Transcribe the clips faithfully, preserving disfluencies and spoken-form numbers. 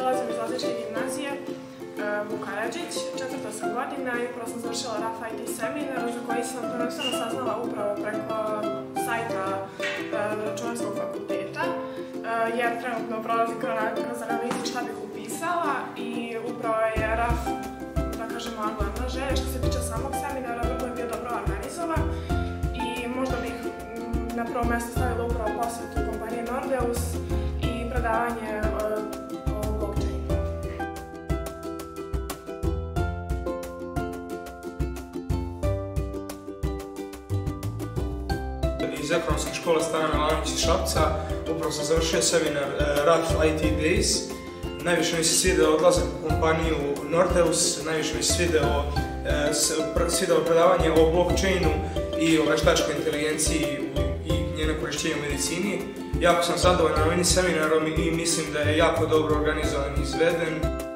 dolazim iz Lozničke gimnazije Vuk Karadžić, četvrta sam godina i upravo sam završila R A F I T seminar za koji sam prvenstveno saznala upravo preko sajta Računarskog fakulteta, jer trenutno prolazi kroz analizu šta bih upisala i upravo je R A F, da kažem, moja glavna želja. Što se tiče samog seminara, vrlo je bio dobro organizovan i možda bih na prvo mjesto stavila upravo posvetu kompanije Nordeus i predavanje o blockchainu. Iz ekonomske škole Stana Milanović iz Šapca, upravo sam završio seminar R A F I T Days. Najviše mi se svideo odlazak u kompaniju Nordeus, najviše mi se svideo, svideo predavanje o blockchainu i o veštačkoj inteligenciji i njeno korišćenje u medicini. Jako sam zadovoljan ovim seminarom i mislim da je jako dobro organizovan i izveden.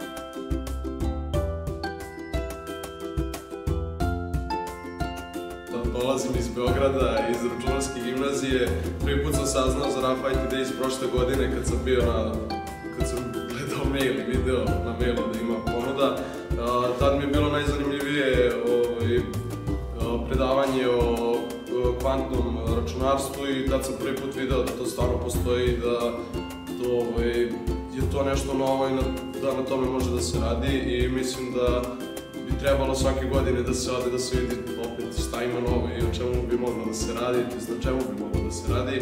Dolazim iz Beograda, iz Računarske gimnazije. Prvi put sam saznao za R A F I T Days prošle godine kad sam bio na... kad sam gledao mail i video na mailu da ima ponuda. Tad mi je bilo najzanimljivije predavanje o kvantnom računarstvu i tad sam prvi put video da to stvarno postoji i da je to nešto novo i da na tome može da se radi i mislim da bi trebalo svake godine da se ode da se vidi opet šta ima novo i o čemu bi moglo da se radi, tj. na čemu bi moglo da se radi.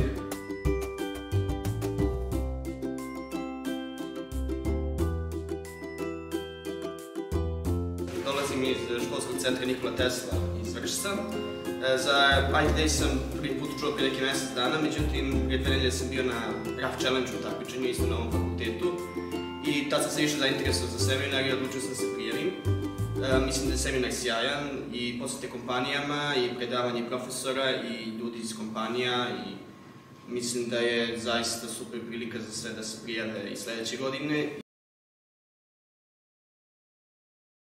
Dolazim iz školskog centra Nikola Tesla iz Vršca. Za I T Days sam prvi put čuo prije neki mesec dana, međutim, prije dve nedelje sam bio na R A F Challenge-u takmičenju isto na ovom fakultetu i tad sam se više zainteresovao za seminar i odlučio sam se prijavim. Mislim da je seminar sjajan i posjete kompanijama i predavanje profesora i ljudi iz kompanija i mislim da je zaista super prilika za sve da se prijave i sledeće godine.